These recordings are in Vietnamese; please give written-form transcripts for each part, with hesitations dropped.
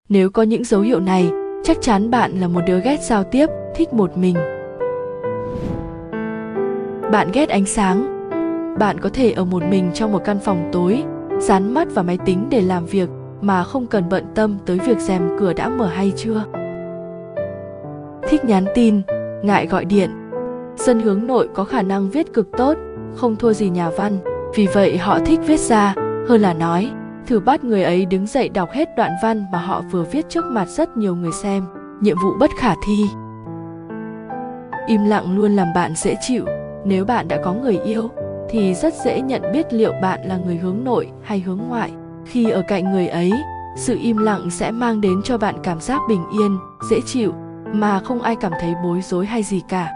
Nếu có những dấu hiệu này, chắc chắn bạn là một đứa ghét giao tiếp, thích một mình. Bạn ghét ánh sáng. Bạn có thể ở một mình trong một căn phòng tối, dán mắt vào máy tính để làm việc mà không cần bận tâm tới việc rèm cửa đã mở hay chưa. Thích nhắn tin, ngại gọi điện. Dân hướng nội có khả năng viết cực tốt, không thua gì nhà văn, vì vậy họ thích viết ra hơn là nói. Thử bắt người ấy đứng dậy đọc hết đoạn văn mà họ vừa viết trước mặt rất nhiều người xem, nhiệm vụ bất khả thi. Im lặng luôn làm bạn dễ chịu. Nếu bạn đã có người yêu thì rất dễ nhận biết liệu bạn là người hướng nội hay hướng ngoại. Khi ở cạnh người ấy, sự im lặng sẽ mang đến cho bạn cảm giác bình yên, dễ chịu mà không ai cảm thấy bối rối hay gì cả.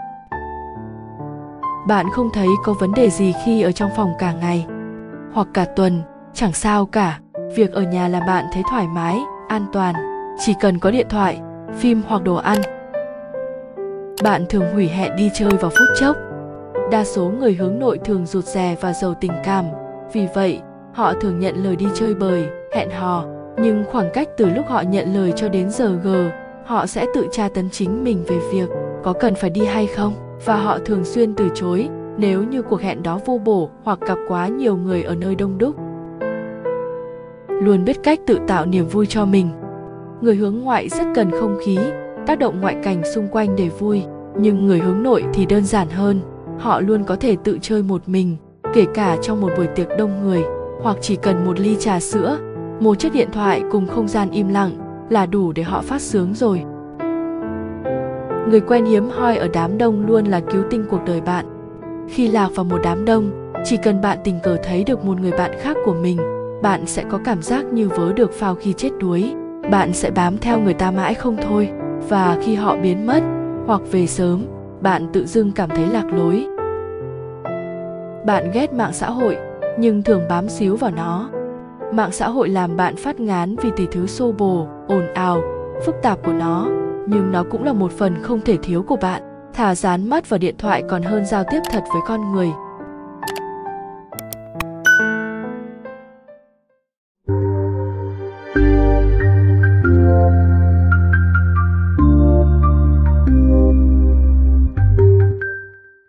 Bạn không thấy có vấn đề gì khi ở trong phòng cả ngày hoặc cả tuần, chẳng sao cả. Việc ở nhà làm bạn thấy thoải mái, an toàn, chỉ cần có điện thoại, phim hoặc đồ ăn. Bạn thường hủy hẹn đi chơi vào phút chốc. Đa số người hướng nội thường rụt rè và giàu tình cảm, vì vậy họ thường nhận lời đi chơi bời, hẹn hò, nhưng khoảng cách từ lúc họ nhận lời cho đến giờ họ sẽ tự tra tấn chính mình về việc có cần phải đi hay không, và họ thường xuyên từ chối nếu như cuộc hẹn đó vô bổ hoặc gặp quá nhiều người ở nơi đông đúc. Luôn biết cách tự tạo niềm vui cho mình. Người hướng ngoại rất cần không khí, tác động ngoại cảnh xung quanh để vui, nhưng người hướng nội thì đơn giản hơn. Họ luôn có thể tự chơi một mình, kể cả trong một buổi tiệc đông người, hoặc chỉ cần một ly trà sữa, một chiếc điện thoại cùng không gian im lặng là đủ để họ phát sướng rồi. Người quen hiếm hoi ở đám đông luôn là cứu tinh cuộc đời bạn. Khi lạc vào một đám đông, chỉ cần bạn tình cờ thấy được một người bạn khác của mình, bạn sẽ có cảm giác như vớ được phao khi chết đuối. Bạn sẽ bám theo người ta mãi không thôi, và khi họ biến mất hoặc về sớm, bạn tự dưng cảm thấy lạc lối. Bạn ghét mạng xã hội, nhưng thường bám xíu vào nó. Mạng xã hội làm bạn phát ngán vì tỷ thứ xô bồ, ồn ào, phức tạp của nó, nhưng nó cũng là một phần không thể thiếu của bạn. Thà dán mắt vào điện thoại còn hơn giao tiếp thật với con người.